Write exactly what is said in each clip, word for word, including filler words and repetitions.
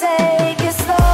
take it slow.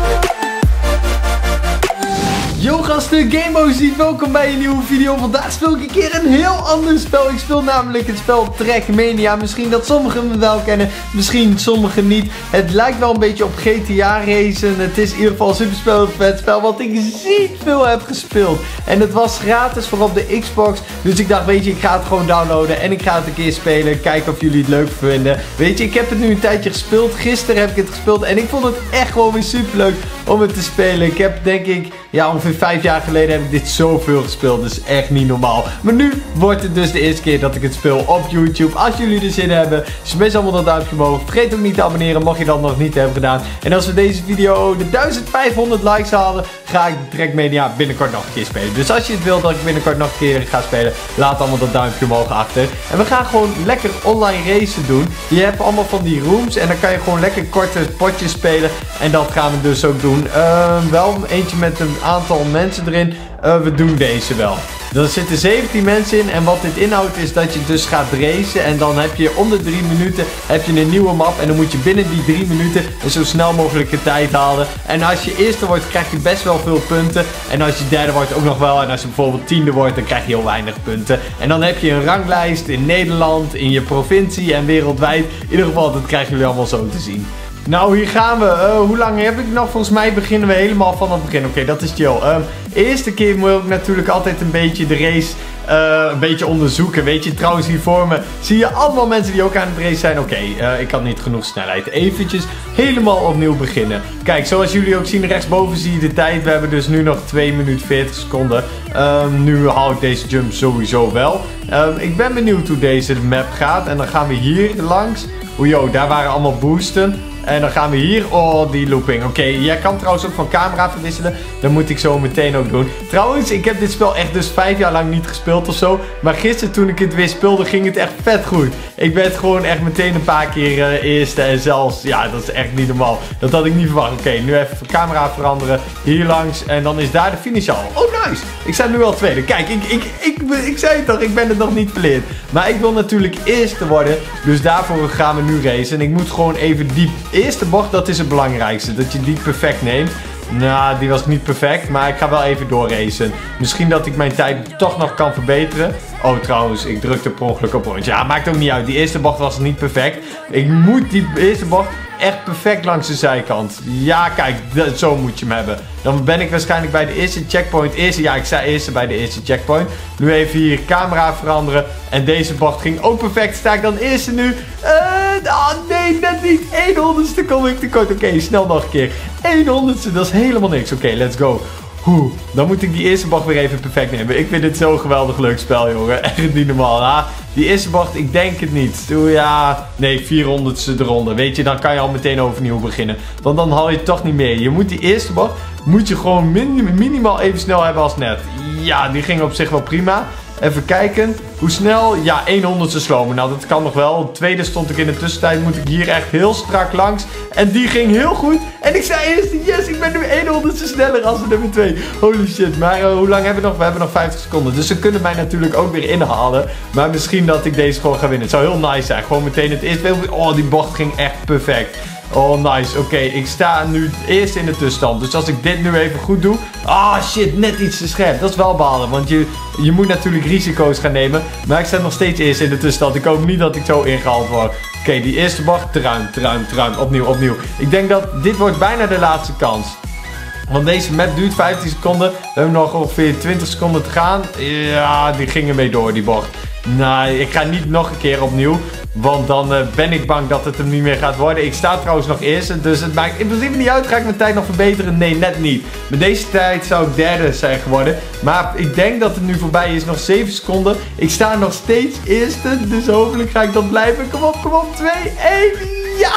Yo gasten, GameMoziek, welkom bij een nieuwe video. Vandaag speel ik een keer een heel ander spel. Ik speel namelijk het spel Trackmania. Misschien dat sommigen me wel kennen, misschien sommigen niet. Het lijkt wel een beetje op G T A racen. Het is in ieder geval een super spel, vet spel wat ik ziek veel heb gespeeld. En het was gratis voor op de Xbox. Dus ik dacht, weet je, ik ga het gewoon downloaden en ik ga het een keer spelen. Kijken of jullie het leuk vinden. Weet je, ik heb het nu een tijdje gespeeld. Gisteren heb ik het gespeeld en ik vond het echt gewoon weer super leuk om het te spelen. Ik heb denk ik, ja, ongeveer vijf jaar geleden heb ik dit zoveel gespeeld. Dus echt niet normaal. Maar nu wordt het dus de eerste keer dat ik het speel op YouTube. Als jullie er zin in hebben, smash allemaal dat duimpje omhoog. Vergeet ook niet te abonneren, mocht je dat nog niet hebben gedaan. En als we deze video de duizend vijfhonderd likes halen, ga ik Trackmania binnenkort nog een keer spelen. Dus als je het wilt dat ik binnenkort nog een keer ga spelen, laat allemaal dat duimpje omhoog achter. En we gaan gewoon lekker online racen doen. Je hebt allemaal van die rooms en dan kan je gewoon lekker korte potjes spelen. En dat gaan we dus ook doen. Uh, wel eentje met een aantal mensen erin. Uh, we doen deze wel. Er zitten zeventien mensen in en wat dit inhoudt is dat je dus gaat racen en dan heb je om de drie minuten heb je een nieuwe map en dan moet je binnen die drie minuten een zo snel mogelijke tijd halen. En als je eerste wordt krijg je best wel veel punten en als je derde wordt ook nog wel en als je bijvoorbeeld tiende wordt dan krijg je heel weinig punten. En dan heb je een ranglijst in Nederland, in je provincie en wereldwijd. In ieder geval dat krijgen jullie allemaal zo te zien. Nou, hier gaan we. Uh, hoe lang heb ik nog? Volgens mij beginnen we helemaal van het begin. Oké, okay, dat is chill. Um, eerste keer moet ik natuurlijk altijd een beetje de race uh, een beetje onderzoeken. Weet je, trouwens hier voor me zie je allemaal mensen die ook aan het race zijn. Oké, okay, uh, ik had niet genoeg snelheid. Eventjes helemaal opnieuw beginnen. Kijk, zoals jullie ook zien, rechtsboven zie je de tijd. We hebben dus nu nog twee minuten veertig seconden. Um, nu haal ik deze jump sowieso wel. Um, ik ben benieuwd hoe deze map gaat. En dan gaan we hier langs. Oeh, yo, daar waren allemaal boosten. En dan gaan we hier, oh die looping. Oké, okay, jij kan trouwens ook van camera verwisselen. Dat moet ik zo meteen ook doen. Trouwens, ik heb dit spel echt dus vijf jaar lang niet gespeeld of zo. Maar gisteren toen ik het weer speelde, ging het echt vet goed. Ik werd gewoon echt meteen een paar keer uh, eerste. En zelfs, ja, dat is echt niet normaal. Dat had ik niet verwacht. Oké, okay, nu even van camera veranderen. Hier langs. En dan is daar de finish al. Oh, nice. Ik sta nu al tweede. Kijk, ik, ik, ik, ik, ik zei het toch, ik ben het nog niet verleerd. Maar ik wil natuurlijk eerste worden. Dus daarvoor gaan we nu racen. En ik moet gewoon even diep. Eerste bocht, dat is het belangrijkste. Dat je die perfect neemt. Nou, die was niet perfect. Maar ik ga wel even doorracen. Misschien dat ik mijn tijd toch nog kan verbeteren. Oh, trouwens, ik drukte per ongeluk op rondje. Ja, maakt ook niet uit. Die eerste bocht was niet perfect. Ik moet die eerste bocht echt perfect langs de zijkant. Ja, kijk, zo moet je hem hebben. Dan ben ik waarschijnlijk bij de eerste checkpoint. Eerste, ja, ik sta eerste bij de eerste checkpoint. Nu even hier camera veranderen. En deze bocht ging ook perfect. Sta ik dan eerste nu? Uh, oh nee, net niet. één honderdste kom ik tekort. Oké, okay, snel nog een keer. één honderdste, dat is helemaal niks. Oké, okay, let's go. Oeh, dan moet ik die eerste bocht weer even perfect nemen. Ik vind dit zo'n geweldig leuk spel, jongen. Echt niet normaal. Ah, die eerste bocht, ik denk het niet. Oeh, ja, nee, vierhonderdste eronder. Weet je, dan kan je al meteen overnieuw beginnen. Want dan haal je het toch niet meer. Je moet die eerste bocht, moet je gewoon min minimaal even snel hebben als net. Ja, die ging op zich wel prima. Even kijken. Hoe snel? Ja, honderdste slomen. Nou, dat kan nog wel. Tweede stond ik in de tussentijd. Moet ik hier echt heel strak langs. En die ging heel goed. En ik zei eerst, yes, ik ben nu honderdste sneller als de nummer twee. Holy shit. Maar uh, hoe lang hebben we nog? We hebben nog vijftig seconden. Dus ze kunnen mij natuurlijk ook weer inhalen. Maar misschien dat ik deze gewoon ga winnen. Het zou heel nice zijn. Gewoon meteen het eerste. Oh, die bocht ging echt perfect. Oh, nice. Oké, okay, ik sta nu eerst in de tussenstand. Dus als ik dit nu even goed doe. Ah, shit, net iets te scherp. Dat is wel balen. Want je, je moet natuurlijk risico's gaan nemen. Maar ik sta nog steeds eerst in de tussenstand. Ik hoop niet dat ik zo ingehaald word. Oké, okay, die eerste bocht. Te ruim, te ruim, te ruim. Opnieuw, opnieuw. Ik denk dat dit wordt bijna de laatste kans. Want deze map duurt vijftien seconden. We hebben nog ongeveer twintig seconden te gaan. Ja, die gingen mee door, die bocht. Nee, ik ga niet nog een keer opnieuw. Want dan uh, ben ik bang dat het hem niet meer gaat worden. Ik sta trouwens nog eerste. Dus het maakt in principe niet uit. Ga ik mijn tijd nog verbeteren? Nee, net niet. Met deze tijd zou ik derde zijn geworden. Maar ik denk dat het nu voorbij is. Nog zeven seconden. Ik sta nog steeds eerste. Dus hopelijk ga ik dat blijven. Kom op, kom op. twee, één. Ja!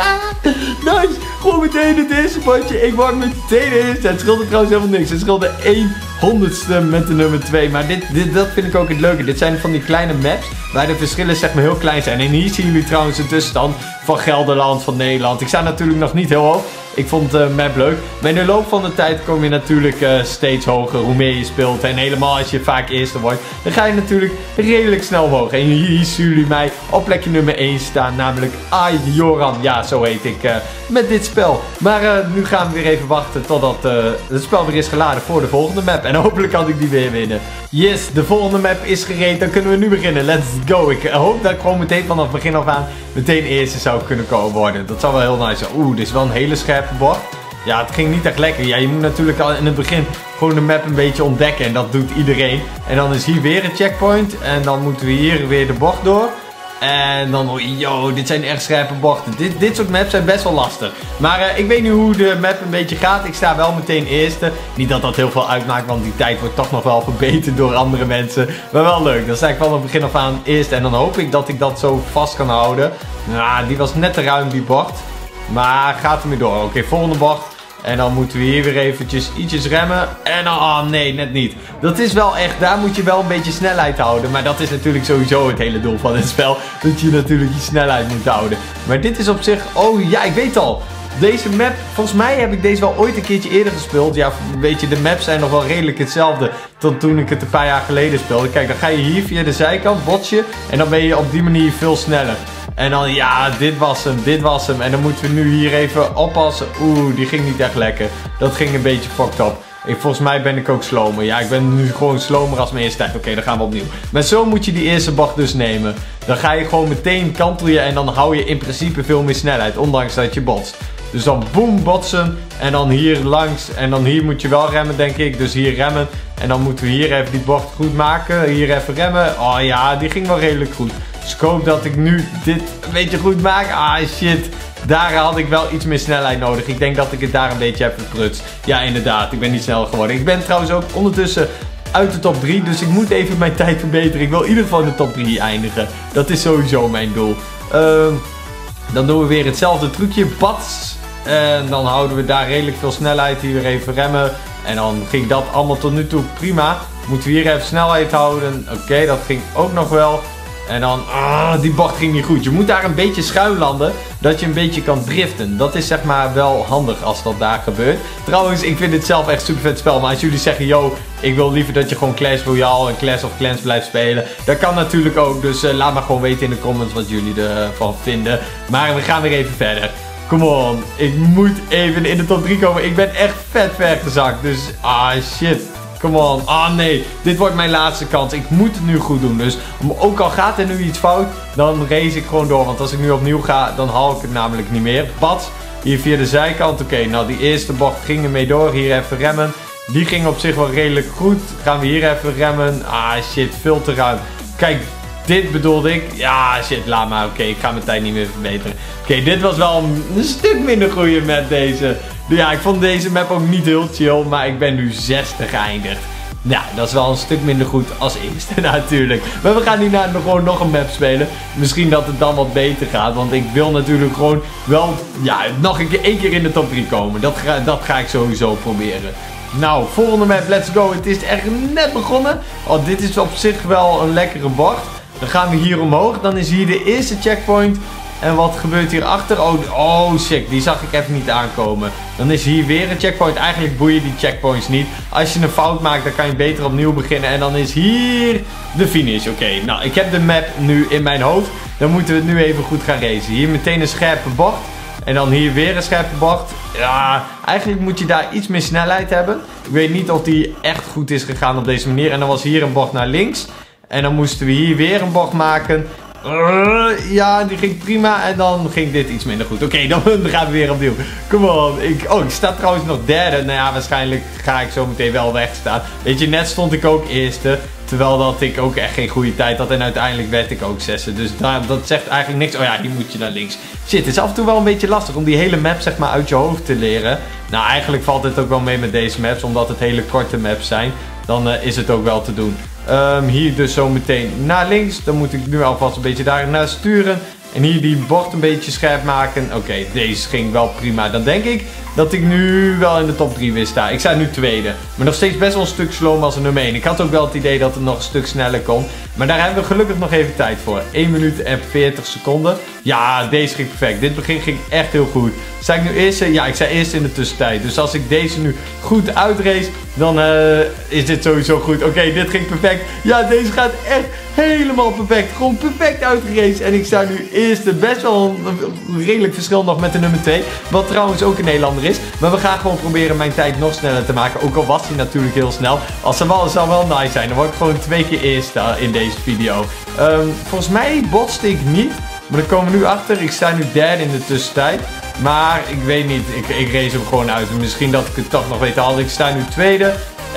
Nice! Gewoon meteen het eerste potje. Ik word meteen eerste. Het scheelde trouwens helemaal niks. Het scheelde één honderdste met de nummer twee. Maar dit, dit, dat vind ik ook het leuke. Dit zijn van die kleine maps waar de verschillen zeg maar heel klein zijn. En hier zien jullie trouwens de tussenstand van Gelderland, van Nederland. Ik sta natuurlijk nog niet heel hoog. Ik vond de map leuk. Maar in de loop van de tijd kom je natuurlijk uh, steeds hoger hoe meer je speelt. En helemaal als je vaak eerste wordt, dan ga je natuurlijk redelijk snel omhoog. En hier zien jullie mij op plekje nummer één staan. Namelijk Ai Joran. Ja, zo heet ik uh, met dit spel. Maar uh, nu gaan we weer even wachten totdat uh, het spel weer is geladen voor de volgende map. En hopelijk kan ik die weer winnen. Yes, de volgende map is gereed. Dan kunnen we nu beginnen. Let's go. Ik hoop dat ik gewoon meteen vanaf het begin af aan meteen eerste zou kunnen komen worden. Dat zou wel heel nice zijn. Oeh, dit is wel een hele scherpe bocht. Ja, het ging niet echt lekker. Ja, je moet natuurlijk al in het begin gewoon de map een beetje ontdekken. En dat doet iedereen. En dan is hier weer een checkpoint. En dan moeten we hier weer de bocht door. En dan, oh, yo, dit zijn echt scherpe bochten. Dit, dit soort maps zijn best wel lastig. Maar uh, ik weet nu hoe de map een beetje gaat. Ik sta wel meteen eerste. Niet dat dat heel veel uitmaakt, want die tijd wordt toch nog wel verbeterd door andere mensen. Maar wel leuk. Dan sta ik van het begin af aan eerst. En dan hoop ik dat ik dat zo vast kan houden. Nou, die was net te ruim, die bocht. Maar gaat er weer door. Oké, okay, volgende bocht. En dan moeten we hier weer eventjes ietsjes remmen. En dan, oh nee, net niet. Dat is wel echt, daar moet je wel een beetje snelheid houden. Maar dat is natuurlijk sowieso het hele doel van het spel. Dat je natuurlijk je snelheid moet houden. Maar dit is op zich, oh ja, ik weet al. Deze map, volgens mij heb ik deze wel ooit een keertje eerder gespeeld. Ja, weet je, de maps zijn nog wel redelijk hetzelfde tot toen ik het een paar jaar geleden speelde. Kijk, dan ga je hier via de zijkant, bots je. En dan ben je op die manier veel sneller. En dan, ja, dit was hem, dit was hem. En dan moeten we nu hier even oppassen. Oeh, die ging niet echt lekker. Dat ging een beetje fucked up. Ik, volgens mij ben ik ook slomer. Ja, ik ben nu gewoon slomer als mijn eerste tijd. Oké, okay, dan gaan we opnieuw. Maar zo moet je die eerste bocht dus nemen. Dan ga je gewoon meteen kantelen en dan hou je in principe veel meer snelheid. Ondanks dat je botst. Dus dan boem, botsen. En dan hier langs. En dan hier moet je wel remmen, denk ik. Dus hier remmen. En dan moeten we hier even die bocht goed maken. Hier even remmen. Oh ja, die ging wel redelijk goed. Dus ik hoop dat ik nu dit een beetje goed maak. Ah shit. Daar had ik wel iets meer snelheid nodig. Ik denk dat ik het daar een beetje heb verprutst. Ja, inderdaad. Ik ben niet snel geworden. Ik ben trouwens ook ondertussen uit de top drie. Dus ik moet even mijn tijd verbeteren. Ik wil in ieder geval in de top drie eindigen. Dat is sowieso mijn doel. Uh, dan doen we weer hetzelfde trucje. Bats. En dan houden we daar redelijk veel snelheid. Hier weer even remmen. En dan ging dat allemaal tot nu toe prima. Moeten we hier even snelheid houden. Oké, okay, dat ging ook nog wel. En dan, ah, die bocht ging niet goed. Je moet daar een beetje schuin landen, dat je een beetje kan driften. Dat is zeg maar wel handig als dat daar gebeurt. Trouwens, ik vind dit zelf echt super vet spel. Maar als jullie zeggen, yo, ik wil liever dat je gewoon Clash Royale en Clash of Clans blijft spelen. Dat kan natuurlijk ook, dus uh, laat maar gewoon weten in de comments wat jullie ervan vinden. Maar we gaan weer even verder. Come on, ik moet even in de top drie komen. Ik ben echt vet ver gezakt, dus ah shit. Come on. Ah nee, dit wordt mijn laatste kans. Ik moet het nu goed doen. Dus ook al gaat er nu iets fout, dan race ik gewoon door. Want als ik nu opnieuw ga, dan haal ik het namelijk niet meer. Bad, hier via de zijkant. Oké, okay, nou die eerste bocht ging ermee door. Hier even remmen. Die ging op zich wel redelijk goed. Gaan we hier even remmen. Ah shit, veel te ruim. Kijk, dit bedoelde ik. Ja shit, laat maar. Oké, okay, ik ga mijn tijd niet meer verbeteren. Oké, okay, dit was wel een, een stuk minder goede met deze. Ja, ik vond deze map ook niet heel chill, maar ik ben nu zesde geëindigd. Ja, dat is wel een stuk minder goed als eerste natuurlijk. Maar we gaan hierna nog gewoon nog een map spelen. Misschien dat het dan wat beter gaat, want ik wil natuurlijk gewoon wel, ja, nog een keer, één keer in de top drie komen. Dat ga, dat ga ik sowieso proberen. Nou, volgende map, let's go. Het is echt net begonnen. Oh, dit is op zich wel een lekkere bocht. Dan gaan we hier omhoog. Dan is hier de eerste checkpoint. En wat gebeurt hier achter? Oh, oh shit, die zag ik even niet aankomen. Dan is hier weer een checkpoint. Eigenlijk boeien die checkpoints niet. Als je een fout maakt, dan kan je beter opnieuw beginnen. En dan is hier de finish. Oké, okay, nou, ik heb de map nu in mijn hoofd. Dan moeten we het nu even goed gaan racen. Hier meteen een scherpe bocht. En dan hier weer een scherpe bocht. Ja, eigenlijk moet je daar iets meer snelheid hebben. Ik weet niet of die echt goed is gegaan op deze manier. En dan was hier een bocht naar links. En dan moesten we hier weer een bocht maken. Uh, ja, die ging prima. En dan ging dit iets minder goed. Oké, okay, dan gaan we weer opnieuw. Come on. Ik, oh, ik sta trouwens nog derde. Nou ja, waarschijnlijk ga ik zo meteen wel wegstaan. Weet je, net stond ik ook eerste. Terwijl dat ik ook echt geen goede tijd had. En uiteindelijk werd ik ook zesde. Dus daar, dat zegt eigenlijk niks. Oh ja, hier moet je naar links. Shit, het is af en toe wel een beetje lastig om die hele map zeg maar uit je hoofd te leren. Nou, eigenlijk valt het ook wel mee met deze maps. Omdat het hele korte maps zijn. Dan uh, is het ook wel te doen. Um, hier dus zo meteen naar links. Dan moet ik nu alvast een beetje daar naar sturen. En hier die bocht een beetje scherp maken. Oké, okay, deze ging wel prima. Dan denk ik dat ik nu wel in de top drie weer sta. Ik sta nu tweede. Maar nog steeds best wel een stuk slomer als een nummer één. Ik had ook wel het idee dat het nog een stuk sneller kon. Maar daar hebben we gelukkig nog even tijd voor. één minuut en veertig seconden. Ja, deze ging perfect. Dit begin ging echt heel goed. Sta ik nu eerst? Ja, ik sta eerst in de tussentijd. Dus als ik deze nu goed uitrace, dan uh, is dit sowieso goed. Oké, okay, dit ging perfect. Ja, deze gaat echt helemaal perfect. Gewoon perfect uitgeraced. En ik sta nu eerste. Best wel een redelijk verschil nog met de nummer twee. Wat trouwens ook een Nederlander is. Maar we gaan gewoon proberen mijn tijd nog sneller te maken. Ook al was hij natuurlijk heel snel. Als het wel, zou wel nice zijn. Dan word ik gewoon twee keer eerste in deze video. Um, volgens mij botste ik niet. Maar dan komen we nu achter. Ik sta nu derde in de tussentijd. Maar ik weet niet. Ik, ik race hem gewoon uit. Misschien dat ik het toch nog weet te halen. Ik sta nu tweede.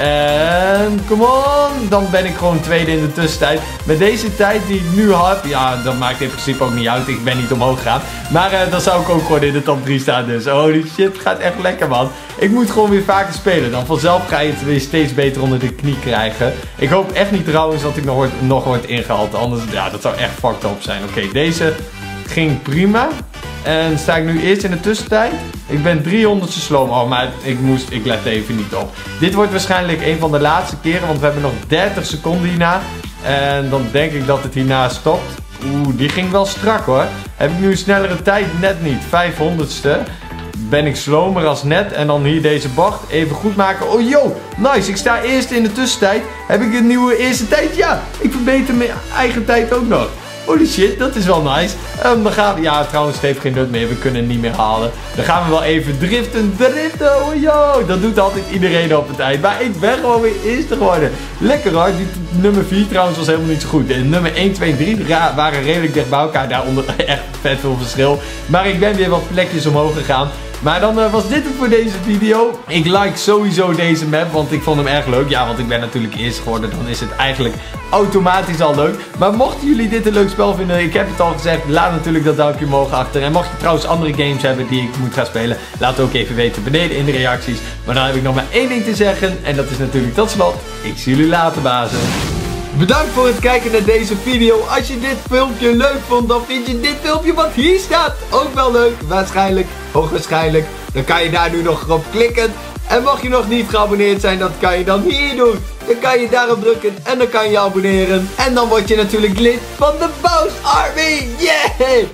En come on. Dan ben ik gewoon tweede in de tussentijd. Met deze tijd die ik nu heb. Ja, dat maakt in principe ook niet uit. Ik ben niet omhoog gegaan. Maar uh, dan zou ik ook gewoon in de top drie staan. Dus holy shit. Het gaat echt lekker, man. Ik moet gewoon weer vaker spelen. Dan vanzelf ga je het weer steeds beter onder de knie krijgen. Ik hoop echt niet trouwens dat ik nog word, nog word ingehaald. Anders, ja, dat zou echt fucked up zijn. Oké, okay, deze ging prima. En sta ik nu eerst in de tussentijd. Ik ben driehonderdste sloom. Oh, maar ik moest, ik let even niet op. Dit wordt waarschijnlijk een van de laatste keren. Want we hebben nog dertig seconden hierna. En dan denk ik dat het hierna stopt. Oeh, die ging wel strak hoor. Heb ik nu een snellere tijd? Net niet. vijfhonderdste. Ben ik slomer als net. En dan hier deze bocht. Even goed maken. Oh, yo. Nice. Ik sta eerst in de tussentijd. Heb ik een nieuwe eerste tijd? Ja. Ik verbeter mijn eigen tijd ook nog. Holy shit, dat is wel nice. Um, dan gaan we... Ja, trouwens, het heeft geen nut meer. We kunnen het niet meer halen. Dan gaan we wel even driften. Driften. Oh, yo. Dat doet altijd iedereen op het eind. Maar ik ben gewoon weer eerste geworden. Lekker hoor. Die nummer vier trouwens was helemaal niet zo goed. De nummer één, twee en drie waren redelijk dicht bij elkaar. Daaronder echt vet veel verschil. Maar ik ben weer wat plekjes omhoog gegaan. Maar dan uh, was dit het voor deze video. Ik like sowieso deze map, want ik vond hem erg leuk. Ja, want ik ben natuurlijk eerst geworden. Dan is het eigenlijk automatisch al leuk. Maar mochten jullie dit een leuk spel vinden, ik heb het al gezegd, laat natuurlijk dat duimpje omhoog achter. En mocht je trouwens andere games hebben die ik moet gaan spelen, laat het ook even weten beneden in de reacties. Maar dan heb ik nog maar één ding te zeggen. En dat is natuurlijk tot slot. Ik zie jullie later, bazen. Bedankt voor het kijken naar deze video. Als je dit filmpje leuk vond, dan vind je dit filmpje wat hier staat ook wel leuk. Waarschijnlijk, hoogwaarschijnlijk. Dan kan je daar nu nog op klikken. En mocht je nog niet geabonneerd zijn, dat kan je dan hier doen. Dan kan je daarop drukken en dan kan je abonneren. En dan word je natuurlijk lid van de Boos Army. Yeah!